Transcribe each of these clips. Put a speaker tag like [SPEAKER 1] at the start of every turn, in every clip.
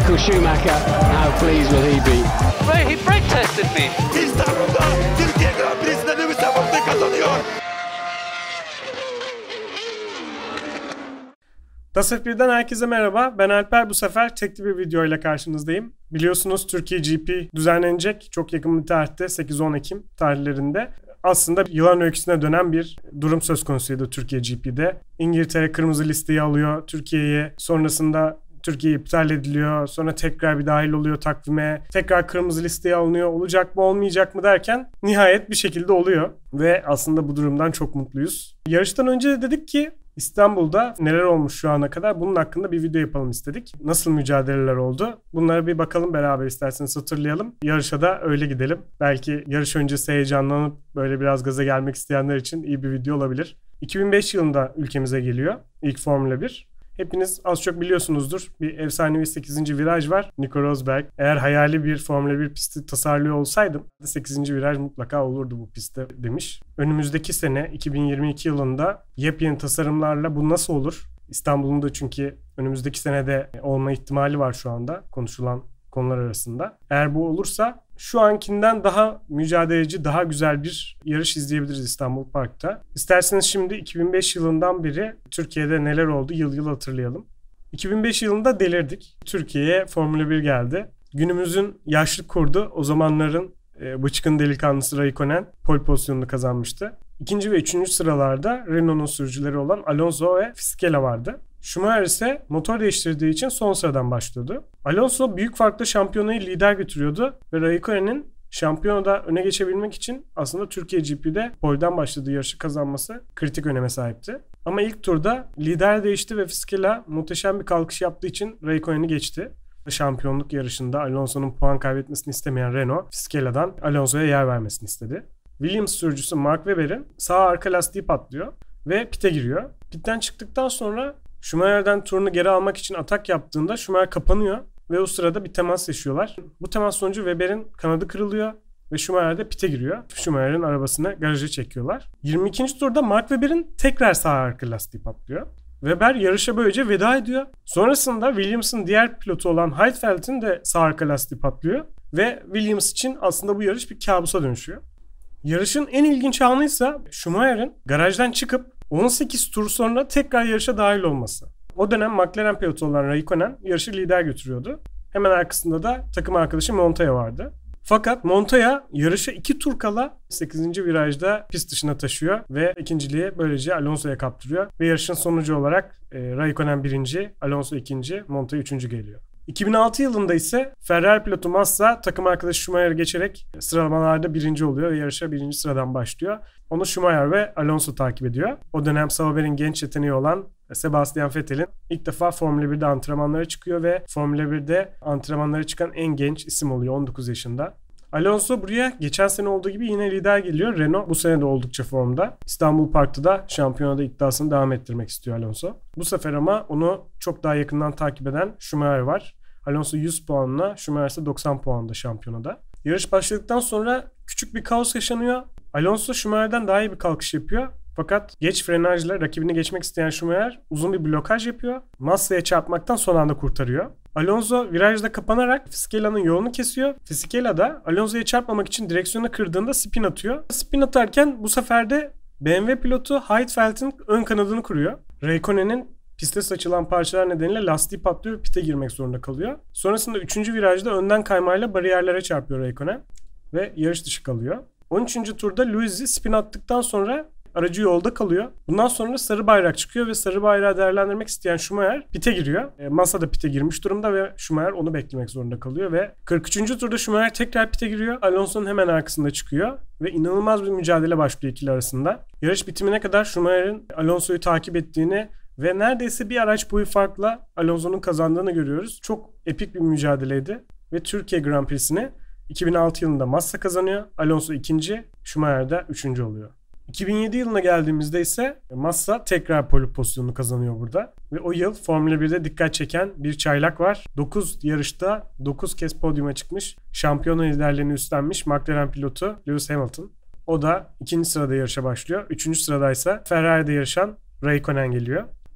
[SPEAKER 1] Michael Schumacher, how pleased will he be?
[SPEAKER 2] He brake tested me.
[SPEAKER 3] İstanbul'da Türkiye Grand Prix'sinde Lewis Hamilton kazanıyor.
[SPEAKER 4] DAS F1'den herkese merhaba. Ben Alper. Bu sefer tekli bir video ile karşınızdayım. Biliyorsunuz Türkiye GP düzenlenecek. Çok yakın bir tarihte 8-10 Ekim tarihlerinde. Aslında yılan öyküsüne dönen bir durum söz konusuydu Türkiye GP'de. İngiltere kırmızı listeyi alıyor Türkiye'ye. Sonrasında Türkiye iptal ediliyor. Sonra tekrar bir dahil oluyor takvime. Tekrar kırmızı listeye alınıyor. Olacak mı olmayacak mı derken nihayet bir şekilde oluyor. Ve aslında bu durumdan çok mutluyuz. Yarıştan önce de dedik ki İstanbul'da neler olmuş şu ana kadar, bunun hakkında bir video yapalım istedik. Nasıl mücadeleler oldu? Bunlara bir bakalım beraber, isterseniz hatırlayalım. Yarışa da öyle gidelim. Belki yarış öncesi heyecanlanıp böyle biraz gaza gelmek isteyenler için iyi bir video olabilir. 2005 yılında ülkemize geliyor ilk Formula 1. Hepiniz az çok biliyorsunuzdur. Bir efsanevi 8. viraj var. Nico Rosberg. Eğer hayali bir Formula 1 pisti tasarlıyor olsaydım 8. viraj mutlaka olurdu bu pistte demiş. Önümüzdeki sene 2022 yılında yepyeni tasarımlarla bu nasıl olur? İstanbul'un da çünkü önümüzdeki senede olma ihtimali var şu anda konuşulan konular arasında. Eğer bu olursa şu ankinden daha mücadeleci, daha güzel bir yarış izleyebiliriz İstanbul Park'ta. İsterseniz şimdi 2005 yılından beri Türkiye'de neler oldu yıl yıl hatırlayalım. 2005 yılında delirdik. Türkiye'ye Formula 1 geldi. Günümüzün yaşlı kurdu, o zamanların bıçkın delikanlısı Raikkonen pole pozisyonunu kazanmıştı. İkinci ve üçüncü sıralarda Renault'un sürücüleri olan Alonso ve Fisichella vardı. Schumacher ise motor değiştirdiği için son sıradan başlıyordu. Alonso büyük farkla şampiyonayı lider götürüyordu ve Raikkonen'in şampiyonada öne geçebilmek için aslında Türkiye GP'de pole'den başladığı yarışı kazanması kritik öneme sahipti. Ama ilk turda lider değişti ve Fisichella muhteşem bir kalkış yaptığı için Raikkonen'i geçti. Şampiyonluk yarışında Alonso'nun puan kaybetmesini istemeyen Renault, Fisichella'dan Alonso'ya yer vermesini istedi. Williams sürücüsü Mark Webber'in sağ arka lastiği patlıyor ve pite giriyor. Pitten çıktıktan sonra Schumacher'den turunu geri almak için atak yaptığında Schumacher kapanıyor ve o sırada bir temas yaşıyorlar. Bu temas sonucu Webber'in kanadı kırılıyor ve Schumacher de pite giriyor. Schumacher'in arabasını garaja çekiyorlar. 22. turda Mark Webber'in tekrar sağ arka lastiği patlıyor. Webber yarışa böylece veda ediyor. Sonrasında Williams'ın diğer pilotu olan Heidfeld'in de sağ arka lastiği patlıyor ve Williams için aslında bu yarış bir kabusa dönüşüyor. Yarışın en ilginç anıysa Schumacher'in garajdan çıkıp 18 tur sonra tekrar yarışa dahil olması. O dönem McLaren pilotu olan Raikkonen yarışı lider götürüyordu. Hemen arkasında da takım arkadaşı Montoya vardı. Fakat Montoya yarışa 2 tur kala 8. virajda pist dışına taşıyor ve ikinciliği böylece Alonso'ya kaptırıyor. Ve yarışın sonucu olarak Raikkonen 1. Alonso 2. Montoya 3. geliyor. 2006 yılında ise Ferrari pilotu Massa takım arkadaşı Schumacher'ı geçerek sıralamalarda 1. oluyor ve yarışa 1. sıradan başlıyor. Onu Schumacher ve Alonso takip ediyor. O dönem Sauber'in genç yeteneği olan Sebastian Vettel'in ilk defa Formula 1'de antrenmanlara çıkıyor ve Formula 1'de antrenmanlara çıkan en genç isim oluyor 19 yaşında. Alonso buraya geçen sene olduğu gibi yine lider geliyor. Renault bu sene de oldukça formda. İstanbul Park'ta da şampiyonada iddiasını devam ettirmek istiyor Alonso. Bu sefer ama onu çok daha yakından takip eden Schumacher var. Alonso 100 puanla, Schumacher ise 90 puanla şampiyonada. Yarış başladıktan sonra küçük bir kaos yaşanıyor. Alonso Schumacher'den daha iyi bir kalkış yapıyor. Fakat geç frenajla rakibini geçmek isteyen Schumacher uzun bir blokaj yapıyor. Massa'ya çarpmaktan son anda kurtarıyor. Alonso virajda kapanarak Fisichella'nın yolunu kesiyor. Fisichella da Alonso'ya çarpmamak için direksiyonu kırdığında spin atıyor. Spin atarken bu sefer de BMW pilotu Heidfeld'in ön kanadını kırıyor. Raikkonen'in piste saçılan parçalar nedeniyle lastiği patlıyor ve pite girmek zorunda kalıyor. Sonrasında 3. virajda önden kaymayla bariyerlere çarpıyor Raikkonen ve yarış dışı kalıyor. 13. turda Lewis spin attıktan sonra aracı yolda kalıyor. Bundan sonra sarı bayrak çıkıyor ve sarı bayrağı değerlendirmek isteyen Schumacher pite giriyor. Massa da pite girmiş durumda ve Schumacher onu beklemek zorunda kalıyor ve 43. turda Schumacher tekrar pite giriyor. Alonso'nun hemen arkasında çıkıyor ve inanılmaz bir mücadele başlıyor ikili arasında. Yarış bitimine kadar Schumacher'in Alonso'yu takip ettiğini ve neredeyse bir araç boyu farkla Alonso'nun kazandığını görüyoruz. Çok epik bir mücadeleydi ve Türkiye Grand Prix'sini 2006 yılında Massa kazanıyor. Alonso 2. Schumacher de 3. oluyor. 2007 yılına geldiğimizde ise Massa tekrar pole pozisyonunu kazanıyor burada. Ve o yıl Formula 1'de dikkat çeken bir çaylak var. 9 yarışta 9 kez podyuma çıkmış, şampiyona liderliğini üstlenmiş McLaren pilotu Lewis Hamilton. O da 2. sırada yarışa başlıyor. 3. sıradaysa Ferrari'de yarışan Raikkonen geliyor.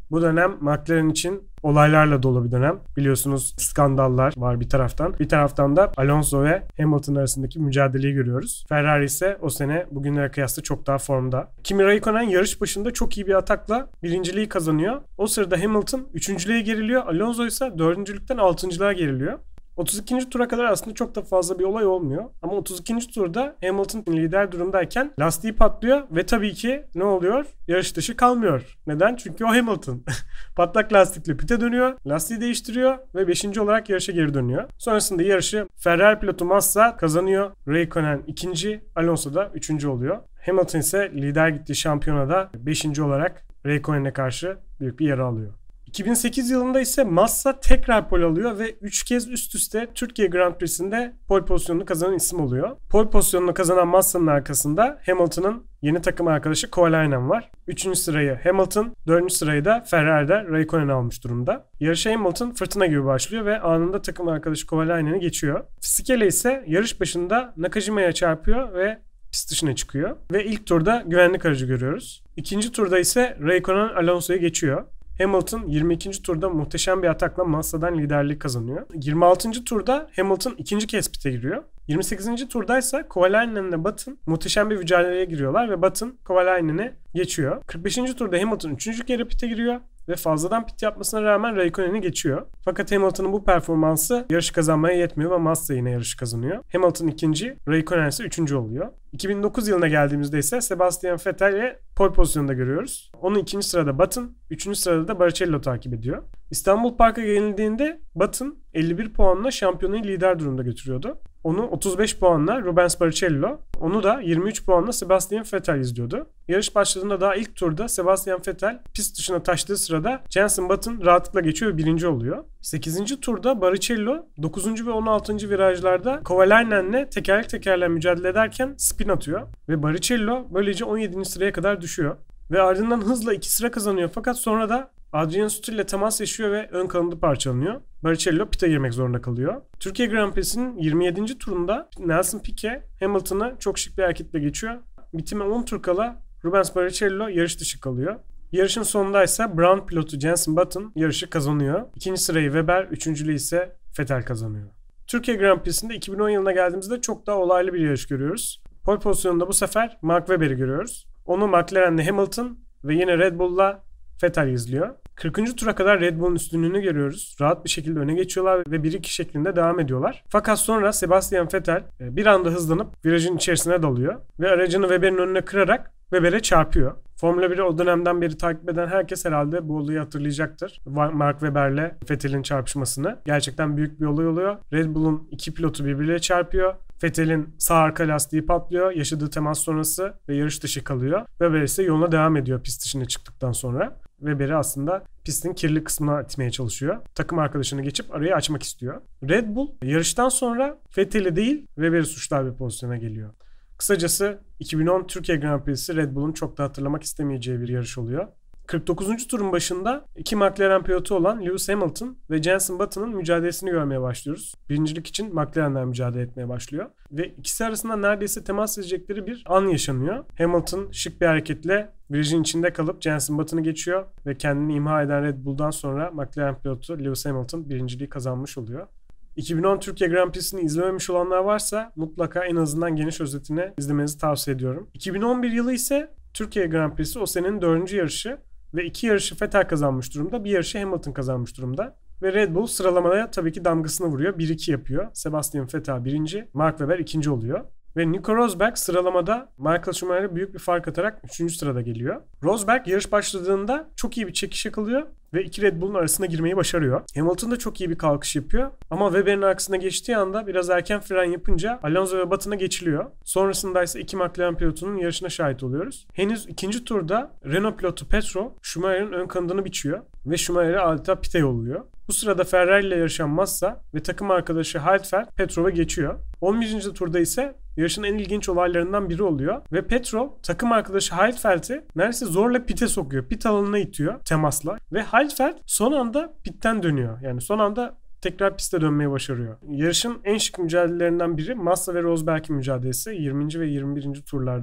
[SPEAKER 4] Bu dönem McLaren için olaylarla dolu bir dönem. Biliyorsunuz skandallar var bir taraftan. Bir taraftan da Alonso ve Hamilton arasındaki mücadeleyi görüyoruz. Ferrari ise o sene bugünlere kıyasla çok daha formda. Kimi Raikkonen yarış başında çok iyi bir atakla birinciliği kazanıyor. O sırada Hamilton üçüncülüğe geriliyor. Alonso ise dördüncülükten altıncılığa geriliyor. 32. tura kadar aslında çok da fazla bir olay olmuyor. Ama 32. turda Hamilton lider durumdayken lastiği patlıyor ve tabii ki ne oluyor? Yarış dışı kalmıyor. Neden? Çünkü o Hamilton. Patlak lastikle pite dönüyor, lastiği değiştiriyor ve 5. olarak yarışa geri dönüyor. Sonrasında yarışı Ferrari pilotu Massa kazanıyor. Raikkonen 2. Alonso da 3. oluyor. Hamilton ise lider gittiği şampiyonada 5. olarak Raikkonen'e karşı büyük bir yara alıyor. 2008 yılında ise Massa tekrar pole alıyor ve 3 kez üst üste Türkiye Grand Prix'sinde pole pozisyonunu kazanan isim oluyor. Pole pozisyonunu kazanan Massa'nın arkasında Hamilton'ın yeni takım arkadaşı Kovalainen var. 3. sırayı Hamilton, 4. sırayı da Ferrari'de Raikkonen almış durumda. Yarışa Hamilton fırtına gibi başlıyor ve anında takım arkadaşı Kovalainen'i geçiyor. Fisichella ise yarış başında Nakajima'ya çarpıyor ve pist dışına çıkıyor. Ve ilk turda güvenlik aracı görüyoruz. İkinci turda ise Raikkonen Alonso'yu geçiyor. Hamilton 22. turda muhteşem bir atakla Massa'dan liderliği kazanıyor. 26. turda Hamilton ikinci kez pite giriyor. 28. turdaysa Kovalainen ile Button muhteşem bir mücadeleye giriyorlar ve Button Kovalainen'i geçiyor. 45. turda Hamilton 3. kere pite giriyor ve fazladan pit yapmasına rağmen Raikkonen'i geçiyor. Fakat Hamilton'ın bu performansı yarışı kazanmaya yetmiyor ve Massa yine yarışı kazanıyor. Hamilton 2. Raikkonen ise 3. oluyor. 2009 yılına geldiğimizde ise Sebastian Vettel'i pole pozisyonunda görüyoruz. Onun 2. sırada Button, 3. sırada da Barrichello takip ediyor. İstanbul Park'a gelindiğinde Button 51 puanla şampiyonayı lider durumda götürüyordu. Onu 35 puanla Rubens Barrichello, onu da 23 puanla Sebastian Vettel izliyordu. Yarış başladığında daha ilk turda Sebastian Vettel pist dışına taştığı sırada Jenson Button rahatlıkla geçiyor ve 1. oluyor. 8. turda Barrichello 9. ve 16. virajlarda Kovalainen'le tekerlek mücadele ederken spin atıyor ve Barrichello böylece 17. sıraya kadar düşüyor. Ve ardından hızla 2 sıra kazanıyor fakat sonra da Adrian Sutil ile temas yaşıyor ve ön kanadı parçalanıyor. Barrichello pite girmek zorunda kalıyor. Türkiye Grand Prix'sinin 27. turunda Nelson Piquet Hamilton'ı çok şık bir hareketle geçiyor. Bitime 10 tur kala Rubens Barrichello yarış dışı kalıyor. Yarışın sonunda ise Brown pilotu Jenson Button yarışı kazanıyor. 2. sırayı Weber, 3.'lüğü ise Vettel kazanıyor. Türkiye Grand Prix'sinde 2010 yılına geldiğimizde çok daha olaylı bir yarış görüyoruz. Pole pozisyonunda bu sefer Mark Webber'i görüyoruz. Onu McLaren'le Hamilton ve yine Red Bull'la Vettel izliyor. 40. tura kadar Red Bull'un üstünlüğünü görüyoruz. Rahat bir şekilde öne geçiyorlar ve 1-2 şeklinde devam ediyorlar. Fakat sonra Sebastian Vettel bir anda hızlanıp virajın içerisine dalıyor ve aracını Webber'in önüne kırarak Webber'e çarpıyor. Formula 1'i o dönemden beri takip eden herkes herhalde bu olayı hatırlayacaktır. Mark Webber'le Vettel'in çarpışmasını. Gerçekten büyük bir olay oluyor. Red Bull'un 2 pilotu birbirine çarpıyor. Vettel'in sağ arka lastiği patlıyor. Yaşadığı temas sonrası ve yarış dışı kalıyor. Webber ise yoluna devam ediyor pist dışına çıktıktan sonra. Webber'i aslında pistin kirli kısmına itmeye çalışıyor. Takım arkadaşını geçip arayı açmak istiyor. Red Bull yarıştan sonra Vettel'i değil Webber'i suçlar bir pozisyona geliyor. Kısacası 2010 Türkiye Grand Prix'si Red Bull'un çok da hatırlamak istemeyeceği bir yarış oluyor. 49. turun başında 2 McLaren pilotu olan Lewis Hamilton ve Jenson Button'ın mücadelesini görmeye başlıyoruz. Birincilik için McLaren'ler mücadele etmeye başlıyor. Ve ikisi arasında neredeyse temas edecekleri bir an yaşanıyor. Hamilton şık bir hareketle virajın içinde kalıp Jenson Button'ı geçiyor ve kendini imha eden Red Bull'dan sonra McLaren pilotu Lewis Hamilton birinciliği kazanmış oluyor. 2010 Türkiye Grand Prix'sini izlememiş olanlar varsa mutlaka en azından geniş özetini izlemenizi tavsiye ediyorum. 2011 yılı ise Türkiye Grand Prix'si o senenin 4. yarışı ve 2 yarışı Vettel kazanmış durumda, bir yarışı Hamilton kazanmış durumda. Ve Red Bull sıralamaya tabii ki damgasını vuruyor. 1-2 yapıyor. Sebastian Vettel 1. Mark Webber 2. oluyor. Ve Nico Rosberg sıralamada Michael Schumacher'e büyük bir fark atarak 3. sırada geliyor. Rosberg yarış başladığında çok iyi bir çekiş yakalıyor ve 2 Red Bull'un arasına girmeyi başarıyor. Hamilton da çok iyi bir kalkış yapıyor ama Webber'in arkasına geçtiği anda biraz erken fren yapınca Alonso ve Button'a geçiliyor. Sonrasında ise 2 McLaren pilotunun yarışına şahit oluyoruz. Henüz 2. turda Renault pilotu Petro Schumacher'in ön kanadını biçiyor ve Schumacher'i adeta pite yolluyor. Bu sırada Ferrari ile yarışan Massa ve takım arkadaşı Heidfeld Petrov'a geçiyor. 11. turda ise yarışın en ilginç olaylarından biri oluyor ve Petrov takım arkadaşı Heidfeld'i neredeyse zorla pite sokuyor. Pit alanına itiyor temasla ve Heidfeld son anda pitten dönüyor. Yani son anda tekrar piste dönmeyi başarıyor. Yarışın en şık mücadelelerinden biri Massa ve Rosberg'in mücadelesi 20. ve 21. turlarda.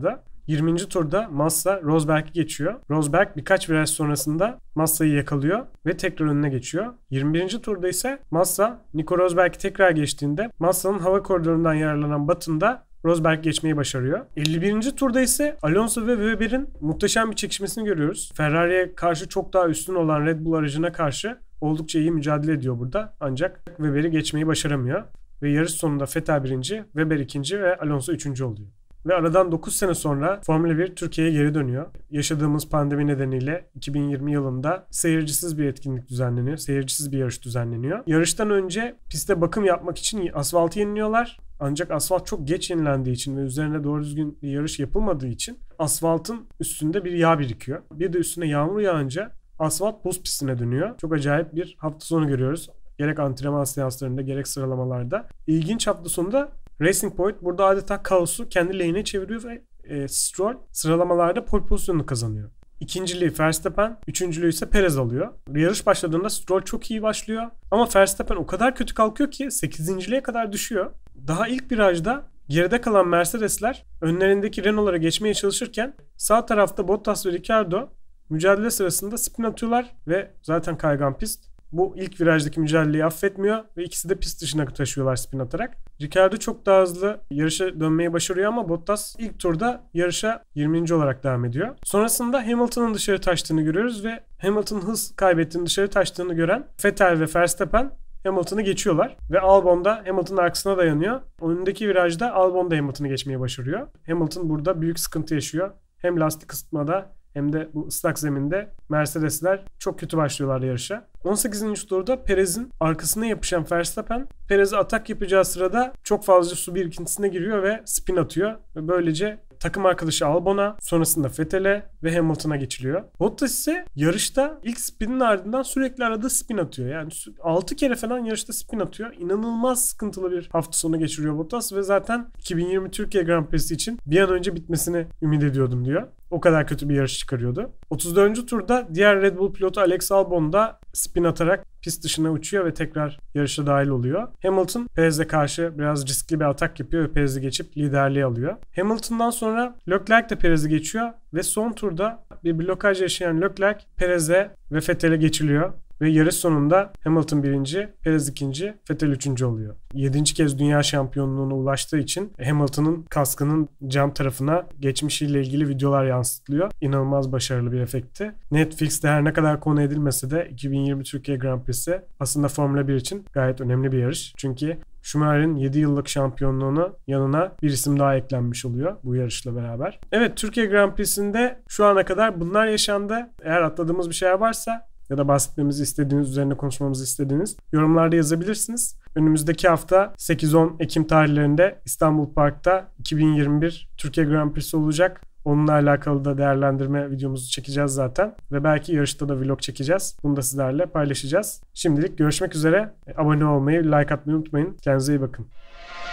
[SPEAKER 4] 20. turda Massa Rosberg'i geçiyor. Rosberg birkaç viraj sonrasında Massa'yı yakalıyor ve tekrar önüne geçiyor. 21. turda ise Massa Nico Rosberg'i tekrar geçtiğinde Massa'nın hava koridorundan yararlanan Button'da Rosberg geçmeyi başarıyor. 51. turda ise Alonso ve Webber'in muhteşem bir çekişmesini görüyoruz. Ferrari'ye karşı çok daha üstün olan Red Bull aracına karşı oldukça iyi mücadele ediyor burada. Ancak Webber'i geçmeyi başaramıyor. Ve yarış sonunda Vettel 1. Webber 2. ve Alonso 3. oluyor. Ve aradan 9 sene sonra Formula 1 Türkiye'ye geri dönüyor. Yaşadığımız pandemi nedeniyle 2020 yılında seyircisiz bir etkinlik düzenleniyor. Seyircisiz bir yarış düzenleniyor. Yarıştan önce piste bakım yapmak için asfaltı yeniliyorlar. Ancak asfalt çok geç yenilendiği için ve üzerine doğru düzgün bir yarış yapılmadığı için asfaltın üstünde bir yağ birikiyor. Bir de üstüne yağmur yağınca asfalt buz pistine dönüyor. Çok acayip bir hafta sonu görüyoruz. Gerek antrenman seanslarında gerek sıralamalarda. İlginç hafta sonunda Racing Point burada adeta kaosu kendi lehine çeviriyor ve Stroll sıralamalarda pole pozisyonunu kazanıyor. İkinciliği Verstappen, üçüncülüğü ise Perez alıyor. Yarış başladığında Stroll çok iyi başlıyor ama Verstappen o kadar kötü kalkıyor ki 8.liğe kadar düşüyor. Daha ilk virajda geride kalan Mercedesler önlerindeki Renault'lara geçmeye çalışırken sağ tarafta Bottas ve Ricciardo mücadele sırasında spin atıyorlar ve zaten kaygan pist. Bu ilk virajdaki mücadeleyi affetmiyor ve ikisi de pist dışına taşıyorlar spin atarak. Ricciardo çok daha hızlı yarışa dönmeyi başarıyor ama Bottas ilk turda yarışa 20. olarak devam ediyor. Sonrasında Hamilton'ın dışarı taştığını görüyoruz ve Hamilton'ın hız kaybettiğini, dışarı taştığını gören Vettel ve Verstappen Hamilton'ı geçiyorlar ve Albon da Hamilton'ın arkasına dayanıyor. Önündeki virajda Albon da Hamilton'ı geçmeyi başarıyor. Hamilton burada büyük sıkıntı yaşıyor. Hem lastik ısıtmada hem de bu ıslak zeminde Mercedesler çok kötü başlıyorlar yarışa. 18. turda Perez'in arkasına yapışan Verstappen, Perez'e atak yapacağı sırada çok fazla su birikintisine giriyor ve spin atıyor. Ve böylece takım arkadaşı Albon'a, sonrasında Vettel'e ve Hamilton'a geçiliyor. Bottas ise yarışta ilk spinin ardından sürekli arada spin atıyor. Yani 6 kere falan yarışta spin atıyor. İnanılmaz sıkıntılı bir hafta sonu geçiriyor Bottas ve zaten 2020 Türkiye Grand Prix'si için bir an önce bitmesini ümit ediyordum diyor. O kadar kötü bir yarış çıkarıyordu. 34. turda diğer Red Bull pilotu Alex Albon da spin atarak pist dışına uçuyor ve tekrar yarışa dahil oluyor. Hamilton Perez'e karşı biraz riskli bir atak yapıyor ve Perez'i geçip liderliği alıyor. Hamilton'dan sonra Leclerc de Perez'i geçiyor ve son turda bir blokaj yaşayan Leclerc Perez'e ve Vettel'e geçiliyor. Ve yarış sonunda Hamilton 1. Perez 2. Vettel 3. oluyor. 7. kez dünya şampiyonluğuna ulaştığı için Hamilton'ın kaskının cam tarafına geçmişiyle ilgili videolar yansıtılıyor. İnanılmaz başarılı bir efekti. Netflix'te her ne kadar konu edilmese de 2020 Türkiye Grand Prix'si aslında Formula 1 için gayet önemli bir yarış. Çünkü Schumacher'in 7 yıllık şampiyonluğunu yanına bir isim daha eklenmiş oluyor bu yarışla beraber. Evet, Türkiye Grand Prix'sinde şu ana kadar bunlar yaşandı. Eğer atladığımız bir şeyler varsa ya da bahsetmemizi istediğiniz, üzerine konuşmamızı istediğiniz yorumlarda yazabilirsiniz. Önümüzdeki hafta 8-10 Ekim tarihlerinde İstanbul Park'ta 2021 Türkiye Grand Prix'si olacak. Onunla alakalı da değerlendirme videomuzu çekeceğiz zaten. Ve belki yarışta da vlog çekeceğiz. Bunu da sizlerle paylaşacağız. Şimdilik görüşmek üzere. Abone olmayı, like atmayı unutmayın. Kendinize iyi bakın.